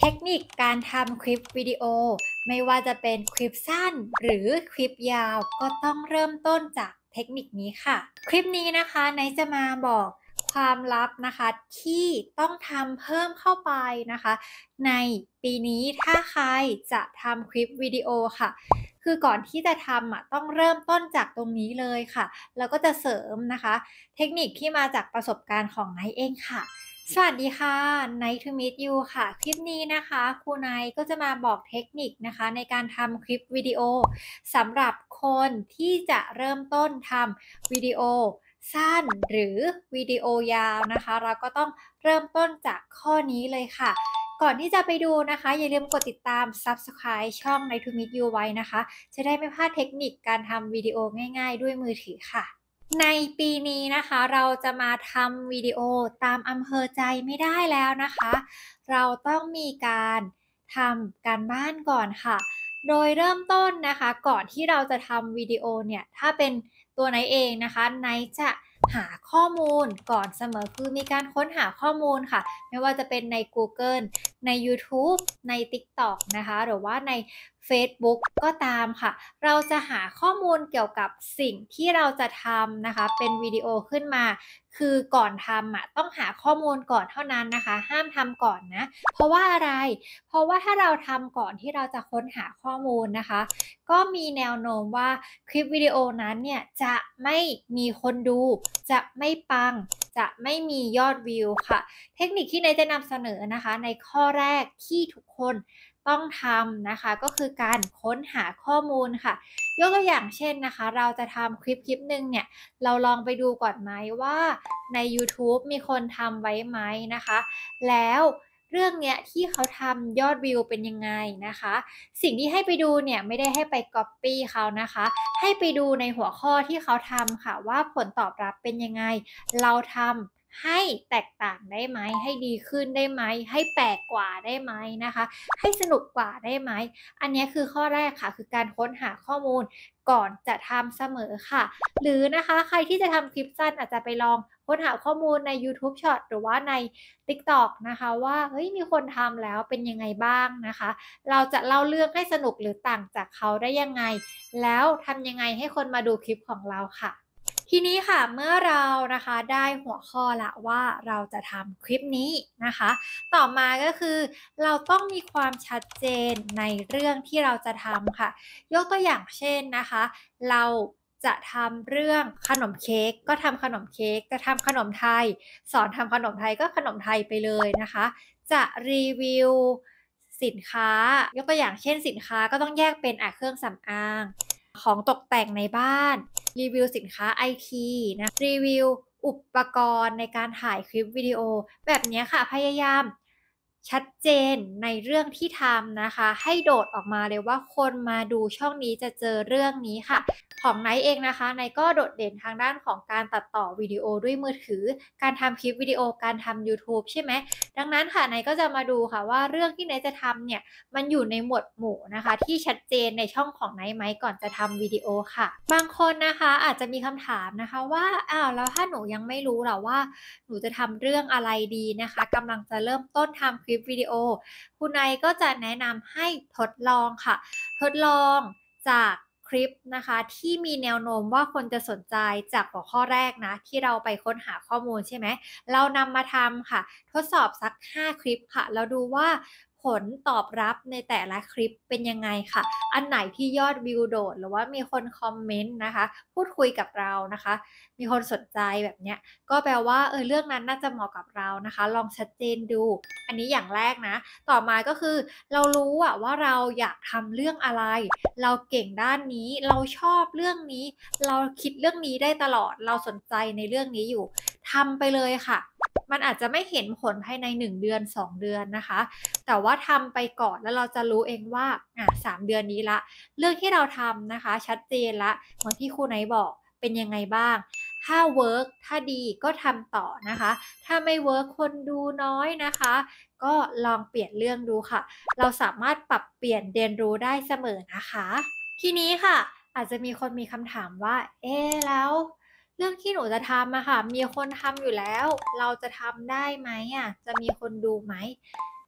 คนิคการทำคลิปวิดีโอไม่ว่าจะเป็นคลิปสั้นหรือคลิปยาวก็ต้องเริ่มต้นจากเทคนิคนี้ค่ะคลิปนี้นะคะไนท์จะมาบอกความลับนะคะที่ต้องทำเพิ่มเข้าไปนะคะในปีนี้ถ้าใครจะทำคลิปวิดีโอค่ะคือก่อนที่จะทำต้องเริ่มต้นจากตรงนี้เลยค่ะแล้วก็จะเสริมนะคะเทคนิคที่มาจากประสบการณ์ของไนท์เองค่ะ สวัสดีค่ะ Nice to meet you ค่ะคลิปนี้นะคะครูไนท์ก็จะมาบอกเทคนิคนะคะในการทำคลิปวิดีโอสำหรับคนที่จะเริ่มต้นทำวิดีโอสั้นหรือวิดีโอยาวนะคะเราก็ต้องเริ่มต้นจากข้อนี้เลยค่ะก่อนที่จะไปดูนะคะอย่าลืมกดติดตาม Subscribe ช่อง Nice to meet you ไว้นะคะจะได้ไม่พลาดเทคนิคการทำวิดีโอง่ายๆด้วยมือถือค่ะ ในปีนี้นะคะเราจะมาทำวิดีโอตามอำเภอใจไม่ได้แล้วนะคะเราต้องมีการทำการบ้านก่อนค่ะโดยเริ่มต้นนะคะก่อนที่เราจะทำวิดีโอเนี่ยถ้าเป็นตัวไนท์เองนะคะไนท์จะหาข้อมูลก่อนเสมอคือมีการค้นหาข้อมูลค่ะไม่ว่าจะเป็นใน Google ใน YouTube ใน TikTok นะคะหรือว่าใน Facebook ก็ตามค่ะเราจะหาข้อมูลเกี่ยวกับสิ่งที่เราจะทำนะคะเป็นวิดีโอขึ้นมาคือก่อนทำต้องหาข้อมูลก่อนเท่านั้นนะคะห้ามทำก่อนนะเพราะว่าอะไรเพราะว่าถ้าเราทำก่อนที่เราจะค้นหาข้อมูลนะคะก็มีแนวโน้มว่าคลิปวิดีโอนั้นเนี่ยจะไม่มีคนดูจะไม่ปังจะไม่มียอดวิวค่ะเทคนิคที่เนยจะนำเสนอนะคะในข้อแรกที่ทุกคนต้องทำนะคะก็คือการค้นหาข้อมูลค่ะยกตัวอย่างเช่นนะคะเราจะทำคลิปหนึ่งเนี่ยเราลองไปดูก่อนไหมว่าใน YouTube มีคนทำไว้ไหมนะคะแล้วเรื่องเนี้ยที่เขาทำยอดวิวเป็นยังไงนะคะสิ่งที่ให้ไปดูเนี่ยไม่ได้ให้ไปก๊อปปี้เขานะคะให้ไปดูในหัวข้อที่เขาทำค่ะว่าผลตอบรับเป็นยังไงเราทำให้แตกต่างได้ไหมให้ดีขึ้นได้ไหมให้แปลกกว่าได้ไหมนะคะให้สนุกกว่าได้ไหมอันนี้คือข้อแรกค่ะคือการค้นหาข้อมูลก่อนจะทำเสมอค่ะหรือนะคะใครที่จะทำคลิปสั้นอาจจะไปลองค้นหาข้อมูลใน YouTube Short หรือว่าใน TikTok นะคะว่าเฮ้ยมีคนทำแล้วเป็นยังไงบ้างนะคะเราจะเล่าเรื่องให้สนุกหรือต่างจากเขาได้ยังไงแล้วทำยังไงให้คนมาดูคลิปของเราค่ะ ทีนี้ค่ะเมื่อเรานะคะได้หัวข้อละว่าเราจะทำคลิปนี้นะคะต่อมาก็คือเราต้องมีความชัดเจนในเรื่องที่เราจะทำค่ะยกตัวอย่างเช่นนะคะเราจะทำเรื่องขนมเค้กก็ทำขนมเค้กจะทำขนมไทยสอนทำขนมไทยก็ขนมไทยไปเลยนะคะจะรีวิวสินค้ายกตัวอย่างเช่นสินค้าก็ต้องแยกเป็นเครื่องสำอางของตกแต่งในบ้าน รีวิวสินค้าไอทีนะรีวิวอุปกรณ์ในการถ่ายคลิปวิดีโอแบบนี้ค่ะพยายามชัดเจนในเรื่องที่ทำนะคะให้โดดออกมาเลยว่าคนมาดูช่องนี้จะเจอเรื่องนี้ค่ะของไนท์เองนะคะไนท์ก็โดดเด่นทางด้านของการตัดต่อวิดีโอด้วยมือถือการทำคลิปวิดีโอการทำ YouTube ใช่ไหมดังนั้นค่ะไนท์ก็จะมาดูค่ะว่าเรื่องที่ไนท์จะทำเนี่ย มันอยู่ในหมวดหมู่นะคะที่ชัดเจนในช่องของไนท์ไหมก่อนจะทำวิดีโอค่ะบางคนนะคะอาจจะมีคำถามนะคะว่าแล้วถ้าหนูยังไม่รู้หรอว่าหนูจะทำเรื่องอะไรดีนะคะกำลังจะเริ่มต้นทำคลิปวิดีโอคุณไนท์ก็จะแนะนำให้ทดลองค่ะทดลองจากคลิปนะคะที่มีแนวโน้มว่าคนจะสนใจจากหัวข้อแรกนะที่เราไปค้นหาข้อมูลใช่ไหมเรานำมาทำค่ะทดสอบสัก5คลิปค่ะแล้วดูว่าผลตอบรับในแต่ละคลิปเป็นยังไงค่ะอันไหนที่ยอดวิวโดดหรือว่ามีคนคอมเมนต์นะคะพูดคุยกับเรานะคะมีคนสนใจแบบเนี้ยก็แปลว่าเรื่องนั้นน่าจะเหมาะกับเรานะคะลองชัดเจนดูอันนี้อย่างแรกนะต่อมาก็คือเรารู้ว่าเราอยากทำเรื่องอะไรเราเก่งด้านนี้เราชอบเรื่องนี้เราคิดเรื่องนี้ได้ตลอดเราสนใจในเรื่องนี้อยู่ทำไปเลยค่ะมันอาจจะไม่เห็นผลภายใน1เดือน2เดือนนะคะแต่ว่าทำไปก่อนแล้วเราจะรู้เองว่า3เดือนนี้ละเรื่องที่เราทำนะคะชัดเจนละเหมือนที่ครูไนท์บอกเป็นยังไงบ้างถ้าเวิร์กถ้าดีก็ทำต่อนะคะถ้าไม่เวิร์กคนดูน้อยนะคะก็ลองเปลี่ยนเรื่องดูค่ะเราสามารถปรับเปลี่ยนเรียนรู้ได้เสมอนะคะทีนี้ค่ะอาจจะมีคนมีคำถามว่าแล้วเรื่องที่หนูจะทำค่ะมีคนทำอยู่แล้วเราจะทำได้ไหมจะมีคนดูไหม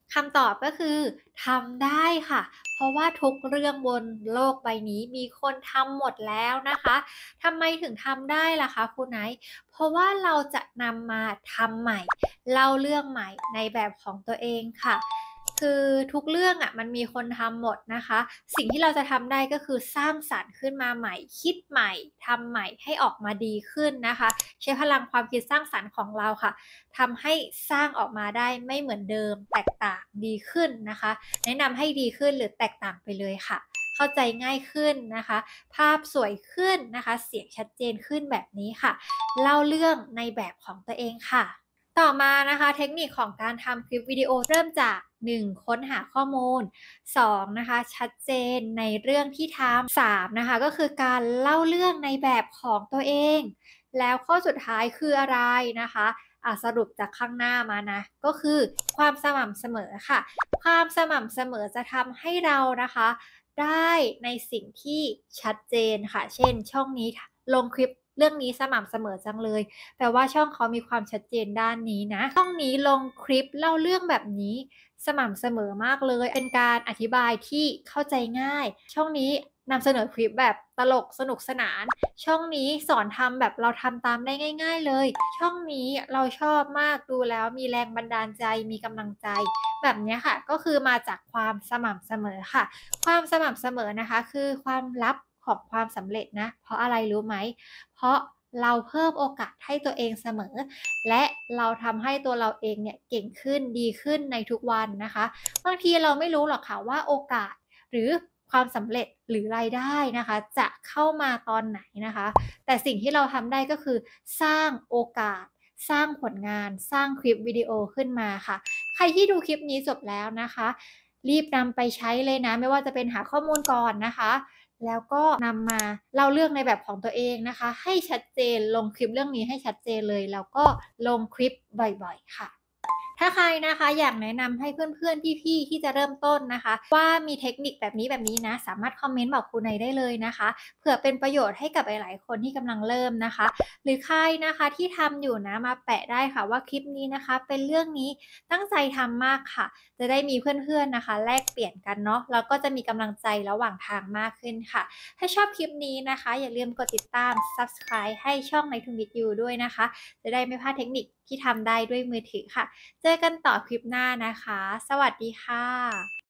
คำตอบก็คือทำได้ค่ะเพราะว่าทุกเรื่องบนโลกใบนี้มีคนทำหมดแล้วนะคะทำไมถึงทำได้ล่ะคะคุณไนท์เพราะว่าเราจะนำมาทำใหม่เล่าเรื่องใหม่ในแบบของตัวเองค่ะคือทุกเรื่องมันมีคนทำหมดนะคะสิ่งที่เราจะทำได้ก็คือสร้างสรรค์ขึ้นมาใหม่คิดใหม่ทำใหม่ให้ออกมาดีขึ้นนะคะใช้พลังความคิดสร้างสรรค์ของเราค่ะ ทำให้สร้างออกมาได้ไม่เหมือนเดิมแตกต่างดีขึ้นนะคะแนะนำให้ดีขึ้นหรือแตกต่างไปเลยค่ะเข้าใจง่ายขึ้นนะคะภาพสวยขึ้นนะคะเสียงชัดเจนขึ้นแบบนี้ค่ะเล่าเรื่องในแบบของตัวเองค่ะต่อมานะคะเทคนิคของการทำคลิปวิดีโอเริ่มจาก1ค้นหาข้อมูล2นะคะชัดเจนในเรื่องที่ทำ3นะคะก็คือการเล่าเรื่องในแบบของตัวเองแล้วข้อสุดท้ายคืออะไรนะคะสรุปจากข้างหน้ามานะก็คือความสม่ำเสมอค่ะความสม่ำเสมอจะทำให้เรานะคะได้ในสิ่งที่ชัดเจนค่ะเช่นช่องนี้ลงคลิปเรื่องนี้สม่ำเสมอจังเลยแปลว่าช่องเขามีความชัดเจนด้านนี้นะช่องนี้ลงคลิปเล่าเรื่องแบบนี้สม่ำเสมอมากเลยเป็นการอธิบายที่เข้าใจง่ายช่องนี้นำเสนอคลิปแบบตลกสนุกสนาน ช่องนี้สอนทำแบบเราทำตามได้ง่ายๆเลย ช่องนี้เราชอบมากดูแล้วมีแรงบันดาลใจมีกำลังใจแบบนี้ค่ะก็คือมาจากความสม่ำเสมอค่ะความสม่ำเสมอนะคะคือความลับของความสำเร็จนะเพราะอะไรรู้ไหมเพราะเราเพิ่มโอกาสให้ตัวเองเสมอและเราทำให้ตัวเราเองเนี่ยเก่งขึ้นดีขึ้นในทุกวันนะคะบางทีเราไม่รู้หรอกค่ะว่าโอกาส หรือความสำเร็จหรือรายได้นะคะจะเข้ามาตอนไหนนะคะแต่สิ่งที่เราทำได้ก็คือสร้างโอกาสสร้างผลงานสร้างคลิปวิดีโอขึ้นมาค่ะใครที่ดูคลิปนี้จบแล้วนะคะรีบนำไปใช้เลยนะไม่ว่าจะเป็นหาข้อมูลก่อนนะคะแล้วก็นำมาเล่าเรื่องในแบบของตัวเองนะคะให้ชัดเจนลงคลิปเรื่องนี้ให้ชัดเจนเลยแล้วก็ลงคลิปบ่อยๆค่ะ ถ้าใครนะคะอยากแนะนำให้เพื่อนๆพี่ๆที่จะเริ่มต้นนะคะว่ามีเทคนิคแบบนี้นะสามารถคอมเมนต์บอกครูเนยได้เลยนะคะเผื่อเป็นประโยชน์ให้กับหลายๆคนที่กำลังเริ่มนะคะหรือใครนะคะที่ทำอยู่นะมาแปะได้ค่ะว่าคลิปนี้นะคะเป็นเรื่องนี้ตั้งใจทำมากค่ะจะได้มีเพื่อนๆนะคะแลกเปลี่ยนกันเนาะแล้วก็จะมีกำลังใจระหว่างทางมากขึ้นค่ะถ้าชอบคลิปนี้นะคะอย่าลืมกดติดตาม Subscribe ให้ช่องในทูมิตยูด้วยนะคะจะได้ไม่พลาดเทคนิคที่ทำได้ด้วยมือถือค่ะ เจอกันต่อคลิปหน้านะคะ สวัสดีค่ะ